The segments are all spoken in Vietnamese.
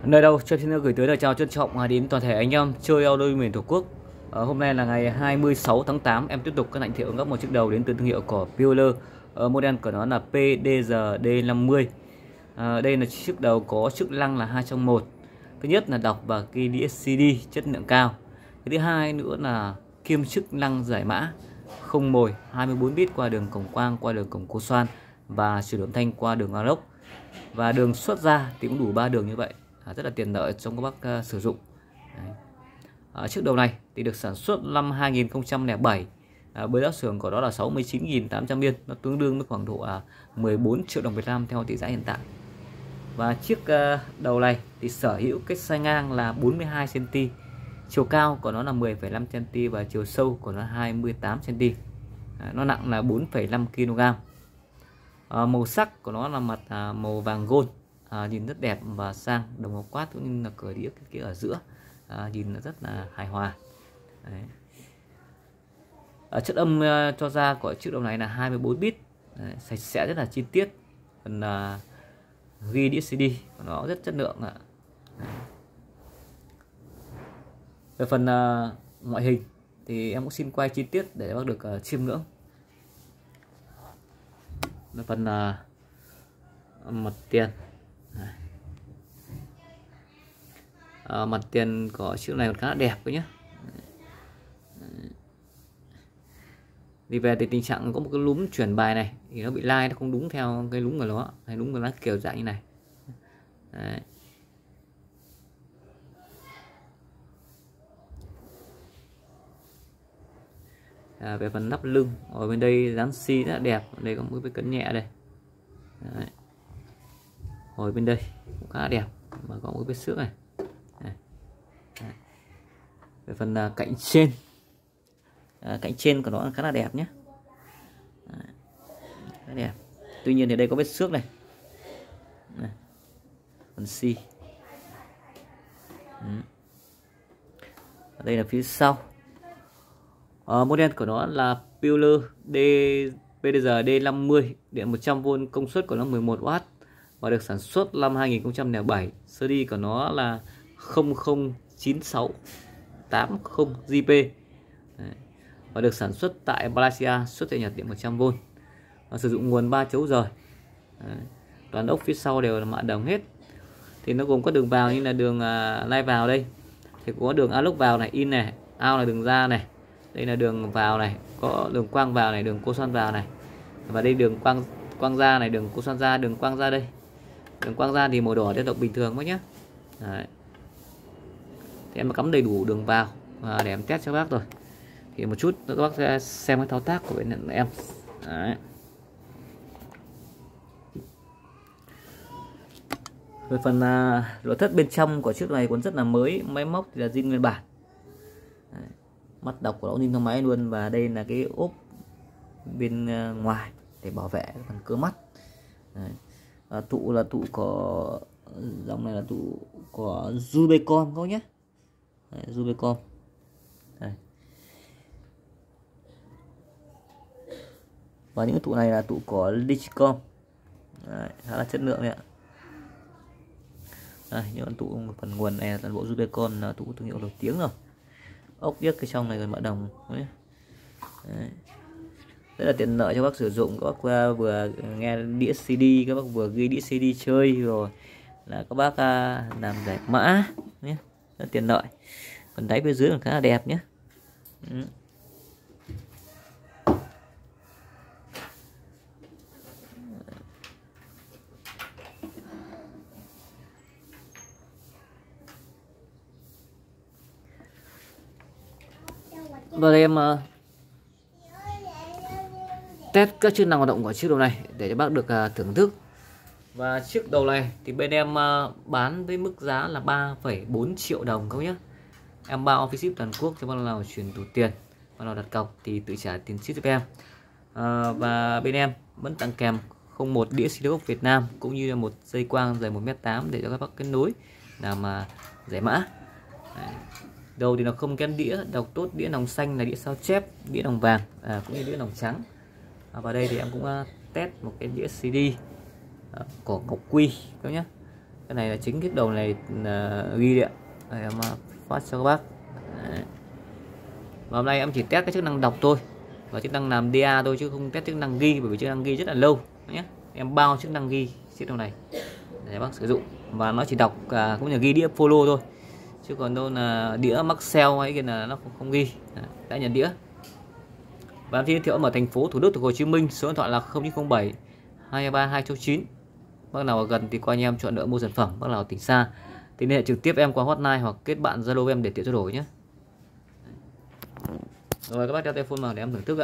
Nơi đâu cho xin gửi tới lời chào trân trọng đến toàn thể anh em chơi audio miền Tổ quốc. Hôm nay là ngày 26 tháng 8, em tiếp tục các anh thiệu gấp một chiếc đầu đến từ thương hiệu của Peeler. Model của nó là PDGD50. Đây là chiếc đầu có chức năng là 2 trong 1. Thứ nhất là đọc và ghi đĩa CD chất lượng cao. Thứ hai nữa là kiêm chức năng giải mã, không mồi, 24 bit qua đường cổng quang, qua đường cổng cô xoan và chuyển âm thanh qua đường AUX. Và đường xuất ra thì cũng đủ 3 đường như vậy, rất là tiện lợi trong các bác sử dụng. Chiếc đầu này thì được sản xuất năm 2007, với giá xưởng của đó là 69.800 yên, nó tương đương với khoảng độ 14 triệu đồng Việt Nam theo tỷ giá hiện tại. Và chiếc đầu này thì sở hữu cái size ngang là 42 cm, chiều cao của nó là 10,5 cm và chiều sâu của nó 28 cm. Nó nặng là 4,5 kg. Màu sắc của nó là mặt màu vàng gold, nhìn rất đẹp và sang, đồng hồ quát cũng như là cửa đĩa kia ở giữa, nhìn rất là hài hòa. Đấy. Chất âm cho ra của chiếc đầu này là 24 bit. Đấy, sạch sẽ rất là chi tiết. Phần ghi đĩa CD của nó rất chất lượng ạ. Về phần ngoại hình thì em cũng xin quay chi tiết để bác được chiêm ngưỡng. Về phần mặt tiền, mặt tiền của chiếc này còn khá là đẹp đấy nhé. Đi về thì tình trạng có một cái núm chuyển bài này thì nó bị lai, nó không đúng theo cái núm của nó, hay núm của nó kiểu dạng như này. Đấy. Về phần nắp lưng ở bên đây dán xi rất là đẹp, ở đây có một cái cấn nhẹ đây. Đấy. Ở bên đây cũng khá là đẹp mà có một vết xước này. Đấy. Đấy. Về phần cạnh trên, cạnh trên của nó khá là đẹp nhé. Đấy. Rất đẹp. Tuy nhiên thì đây có vết xước này. Đấy. Phần xi. Ở đây là phía sau. Model của nó là Peeler PDGD50, điện 100V, công suất của nó 11W và được sản xuất năm 2007. Series của nó là 009680JP và được sản xuất tại Malaysia, xuất tại Nhật, điện 100V. Sử dụng nguồn 3 chấu rời. Toàn ốc phía sau đều là mạ đồng hết. Thì nó gồm có đường vào như là đường lai vào đây. Thì có đường AUX vào này, in này, out là đường ra này. Đây là đường vào này, có đường quang vào này, đường cô xoan vào này. Và đây đường quang ra này, đường cô xoan ra, đường quang ra đây. Đường quang ra thì màu đỏ tiếp tục bình thường quá nhé. Đấy. Thì em đã cắm đầy đủ đường vào để em test cho bác rồi. Thì một chút nữa các bác sẽ xem cái thao tác của bên em. Đấy. Về phần nội thất bên trong của chiếc này cũng rất là mới, máy móc thì là zin nguyên bản. Đấy. Mắt đọc của nó zin trong máy luôn, và đây là cái ốp bên ngoài để bảo vệ phần cơ mắt. Đấy. Tụ là tụ của dòng này là tụ của Rubicon các nhé. Rubicon. Đây. Và những cái tụ này là tụ của Lichicom. Khá là chất lượng đấy ạ. Đây, những con tụ phần nguồn này là toàn bộ Rubicon, là tụ thương hiệu nổi tiếng rồi. Ốc viết cái trong này gần mạ đồng. Đấy. Rất là tiện lợi cho bác sử dụng. Các bác vừa nghe đĩa CD, các bác vừa ghi đĩa CD chơi, rồi là các bác làm giải mã nhé. Rất tiện lợi. Phần đáy phía dưới còn khá là đẹp nhé. Và đây em test các chức năng hoạt động của chiếc đầu này để cho bác được thưởng thức. Và chiếc đầu này thì bên em bán với mức giá là 3,4 triệu đồng các nhé. Em bao phí ship toàn quốc cho bác nào chuyển đủ tiền, bác nào đặt cọc thì tự trả tiền ship giúp em. Và bên em vẫn tặng kèm 01 đĩa CD gốc Việt Nam, cũng như là một dây quang dài 1m8 để cho các bác kết nối làm giải mã. Đấy. Đầu thì nó không kén đĩa, đọc tốt đĩa nòng xanh là đĩa sao chép, đĩa nòng vàng cũng như đĩa nòng trắng. Và đây thì em cũng test một cái đĩa CD của Ngọc Quy các nhé. Cái này là chính chiếc đầu này ghi điện. Đây, em phát cho các bác. Đấy. Và hôm nay em chỉ test cái chức năng đọc thôi và chức năng làm DA thôi, chứ không test chức năng ghi, bởi vì chức năng ghi rất là lâu nhé. Em bao chức năng ghi chiếc đầu này để bác sử dụng, và nó chỉ đọc cũng như ghi đĩa follow thôi, chứ còn đâu là đĩa Maxell hay kia là nó không ghi đã nhận đĩa. Và em giới thiệu ở thành phố Thủ Đức, Hồ Chí Minh, số điện thoại là 0907 223 269. Bác nào ở gần thì qua anh em chọn lựa mua sản phẩm, bác nào tỉnh xa thì liên hệ trực tiếp em qua hotline hoặc kết bạn Zalo em để tiện trao đổi nhé. Rồi các bác đeo tai phone vào để em thưởng thức ạ.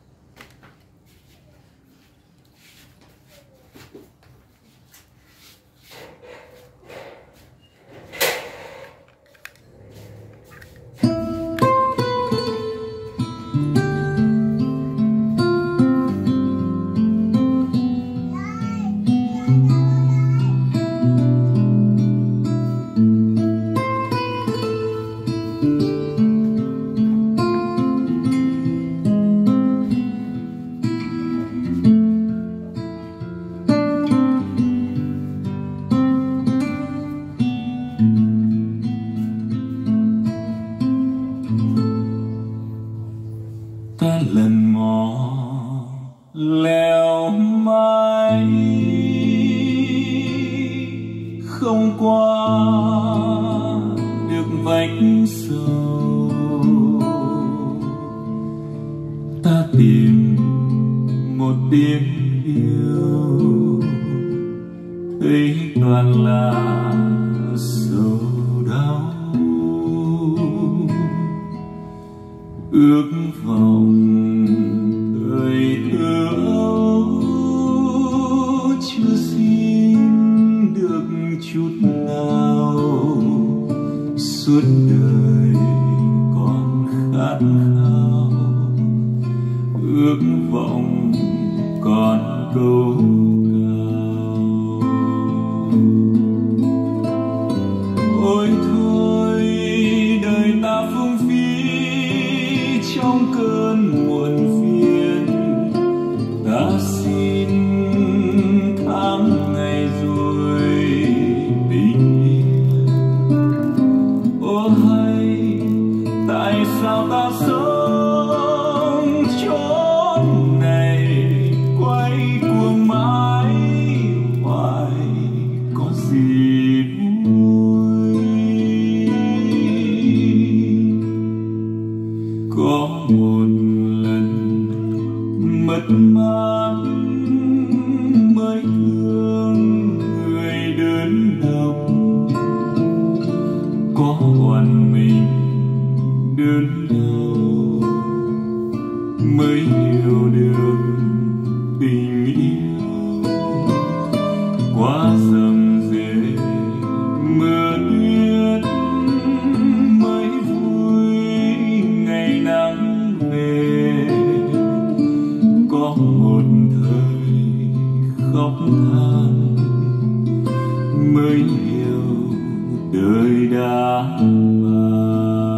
Ta lần mò leo mãi không qua được vách sầu, ta tìm một tiếng yêu thấy toàn là sầu đau, ước vọng thời thơ ấu chưa xin được chút nào, suốt đời còn khát khao, ước vọng còn câu cao. Ôi thôi đời ta phung phí trong cơn muộn phiền, ta xin tháng ngày rồi bình yên. Ô hay tại sao ta sống chốn này quay cuồng mãi hoài có gì vui. Có một lần mất mát mới thương người đơn độc, có oan mình đơn đau mới hiểu được tình yêu. Quá rầm rề mưa tuyết mới vui ngày nắng về, có một thời khóc than mới hiểu đời đã vàng.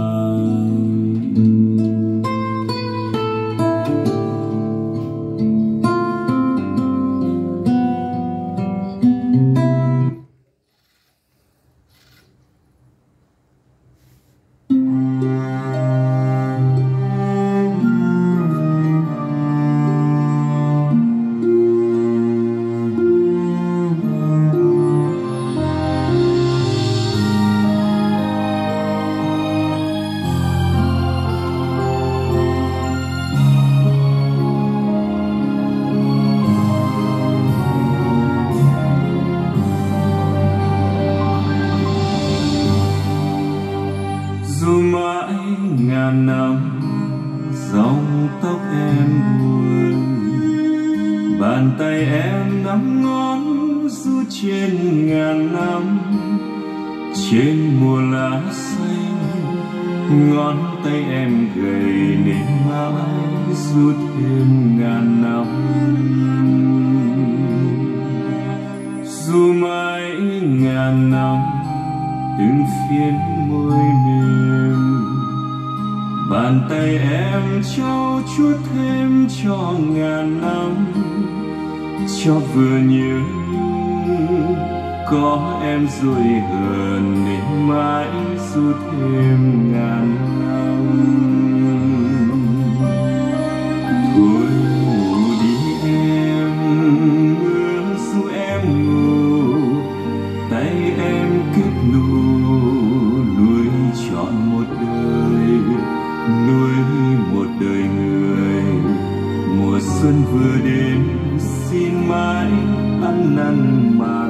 Dù mãi ngàn năm dòng tóc em buồn, bàn tay em nắm ngón du trên ngàn năm, trên mùa lá xanh ngón tay em gầy nên mãi du thêm ngàn năm. Dù mãi ngàn năm từng phiến môi mềm, bàn tay em trau chuốt thêm cho ngàn năm, cho vừa nhớ có em rồi hơn nên mãi dù thêm ngàn năm. Thôi ngủ đi em, mưa dù em ngủ, tay em kết nụ nuôi trọn một đời, nuôi một đời người. Mùa xuân vừa đến xin mãi ăn năn mà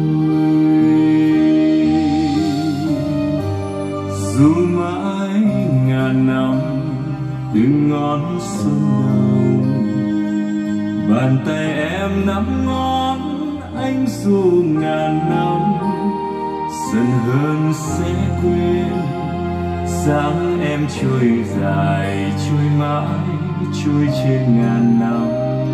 dù mãi ngàn năm từng ngón xuân đầu, bàn tay em nắm ngón anh dù ngàn năm. Dần hơn sẽ quên dáng em trôi dài, trôi mãi, trôi trên ngàn năm.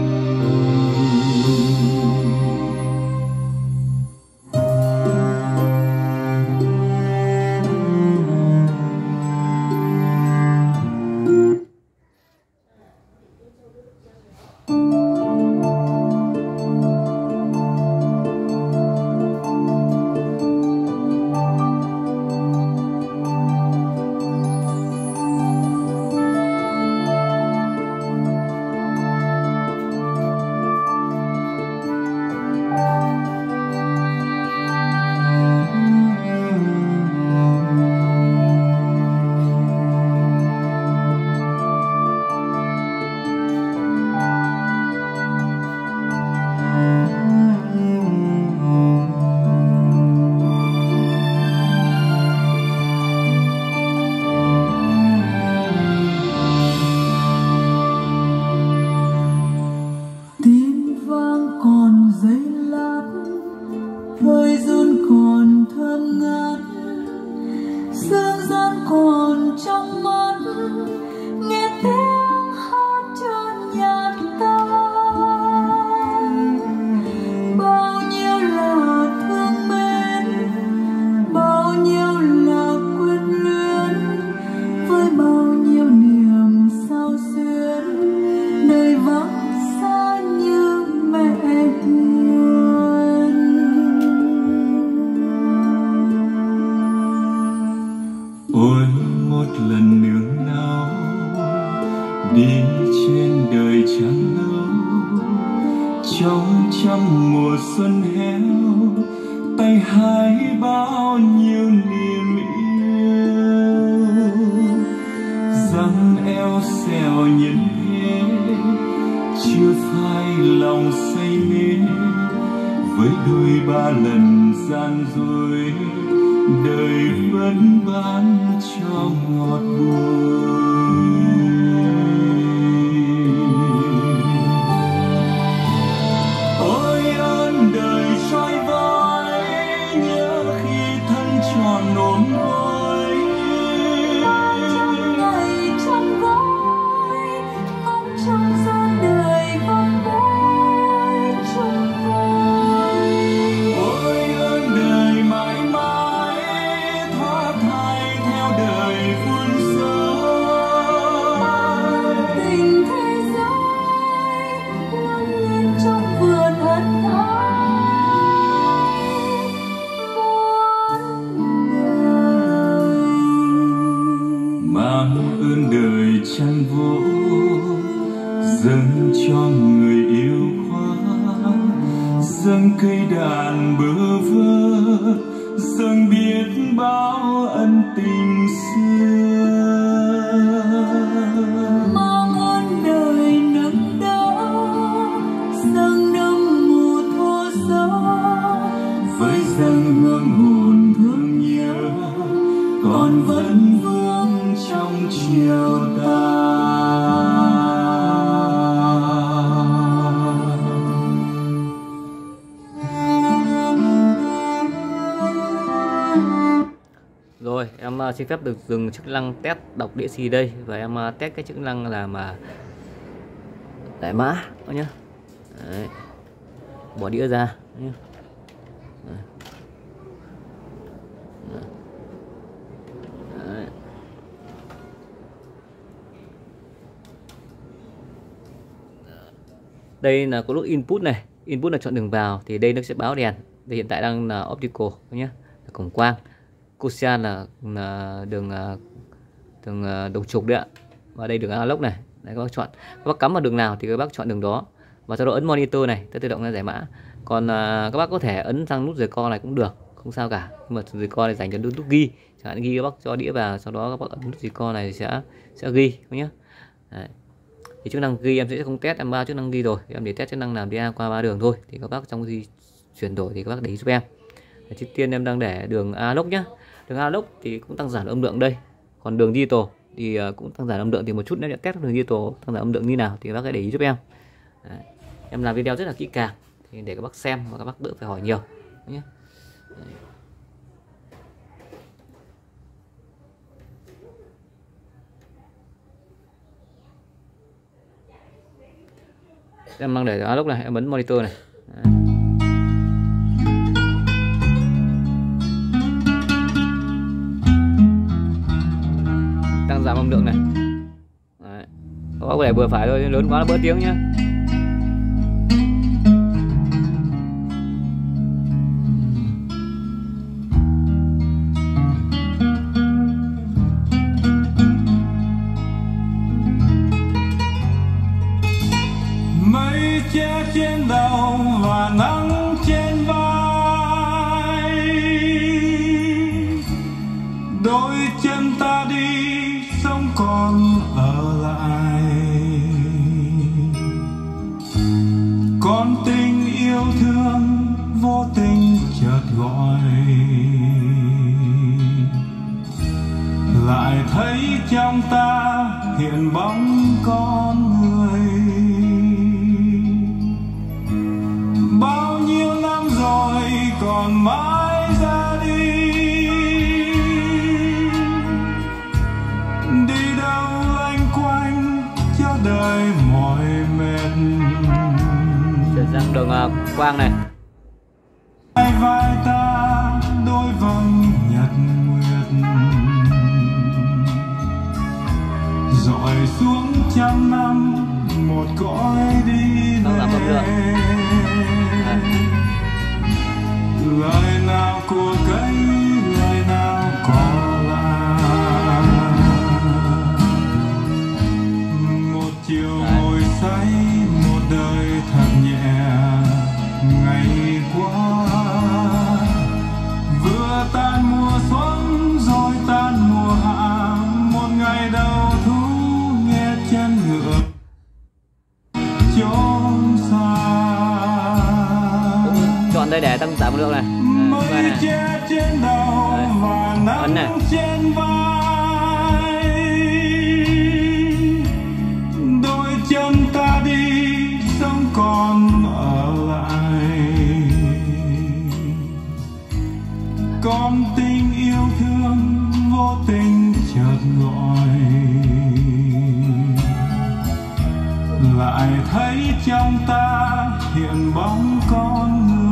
Hơi run còn thơm ngát, sương rán còn trong mắt, nghe tiếng hát trơn nhạt ta. Bao nhiêu là thương mến, bao nhiêu là quyến luyến, với bao nhiêu niềm sao xuyến, nơi vắng xa như mẹ hiền. Ôi một lần nương náu đi trên đời chẳng lâu, trong trăm mùa xuân héo tay hái bao nhiêu niềm yêu. Răng eo xèo nhìn thế chưa phai lòng say mê, với đôi ba lần gian dối đời vẫn bán cho ngọt bùi. Ôi ơn đời trói vai, nhớ khi thân tròn ôm gối. Trong ngày trong gói, ngóng trong gian đời vòng bối chung vơi. Ôi ơn đời mãi mãi thoát thay theo đời vun rơi. Tình thế giới lớn lên trong vườn ân ái muôn đời. Mang ơn đời chăn vỗ dâng cho người yêu quá, dâng cây đàn bơ vơ, dâng biết bao ân tình xưa. Mang ơn đời nâng đỡ, dâng năm mùa thô gió, Với dâng hương hồn thương nhớ còn vẫn vương trong chiều tàn. Rồi em xin phép được dừng chức năng test đọc đĩa xì đây, và em test cái chức năng là mà giải mã thôi nhá. Đấy. Bỏ đĩa ra nhá. Đấy. Đấy. Đây là có nút input này, input là chọn đường vào thì đây nó sẽ báo đèn. Thì hiện tại đang là optical nhé, là cổng quang. Coaxial là đường đồng trục đấy ạ. Và đây đường analog này. Đấy, các bác chọn, các bác cắm vào đường nào thì các bác chọn đường đó, và sau đó ấn monitor này tự động ra giải mã. Còn các bác có thể ấn sang nút record này cũng được, không sao cả. Nhưng mà record này dành cho nút ghi, chẳng hạn ghi các bác cho đĩa vào, sau đó các bác ấn nút record này sẽ ghi nhé. Đấy. Thì chức năng ghi em sẽ không test, em bao chức năng ghi rồi, em để test chức năng làm DA qua 3 đường thôi. Thì các bác trong khi chuyển đổi thì các bác để ý giúp em. Trước tiên em đang để đường analog nhá. Đường analog thì cũng tăng giảm âm lượng đây. Còn đường digital thì cũng tăng giảm âm lượng, thì một chút nếu nhận test đường digital tăng giảm âm lượng như nào thì các bác hãy để ý giúp em. Đấy. Em làm video rất là kỹ càng thì để các bác xem và các bác đỡ phải hỏi nhiều nhé. Em đang để analog này, em ấn monitor này. Đấy. Tăng giảm âm lượng này. Đấy. Các bác có để vừa phải thôi, lớn quá nó bớt tiếng nhá. Mây che trên đầu và nắng trên vai, đôi chân ta đi sống còn ở lại. Con tình yêu thương vô tình chợt gọi, lại thấy trong ta hiện bóng con người. Bao nhiêu năm rồi còn mãi ra đi, đi đâu loanh quanh cho đời mỏi mệt. Chuyển sang đường quang này. Hai vai ta đôi vầng nhật nguyệt, dọi xuống trăm năm một cõi đi về. Lời nào của cây, lời nào có lạ. Một chiều ngồi say, một đời thật nhẹ. Ngày qua vừa tan mùa xuân rồi tan mùa hạ. Một ngày đầu thu nghe chân ngựa chốn xa. Chọn đây để tăng giảm âm lượng này. Mây che trên đầu và nắng trên vai, đôi chân ta đi sống còn ở lại. Con tình yêu thương vô tình chợt gọi, lại thấy trong ta hiện bóng con người.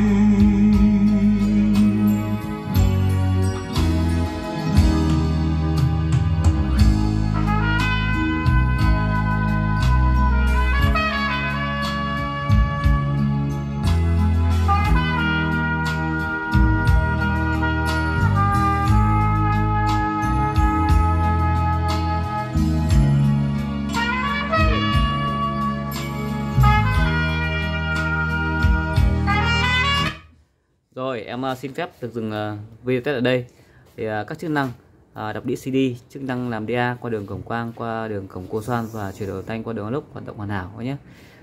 Rồi em xin phép được dừng video test ở đây. Thì các chức năng đọc đĩa CD, chức năng làm DA qua đường cổng quang, qua đường cổng Coaxial và chuyển đổi thanh qua đường analog hoạt động hoàn hảo nhé.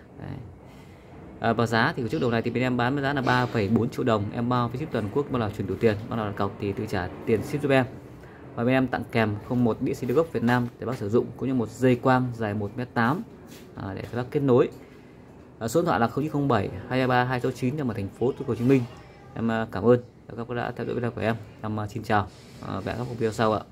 Và giá thì của chiếc đầu này thì bên em bán với giá là 3,4 triệu đồng. Em bao phí ship toàn quốc, bao là chuyển đủ tiền, bao là đặt cọc thì tự trả tiền ship giúp em. Và bên em tặng kèm 01 đĩa CD gốc Việt Nam để bác sử dụng, cũng như một dây quang dài 1m8 để các bác kết nối. Số điện thoại là 0907 223 269 trong thành phố Hồ Chí Minh. Em cảm ơn các bác đã theo dõi video của em. Em xin chào và hẹn gặp lại các video sau ạ.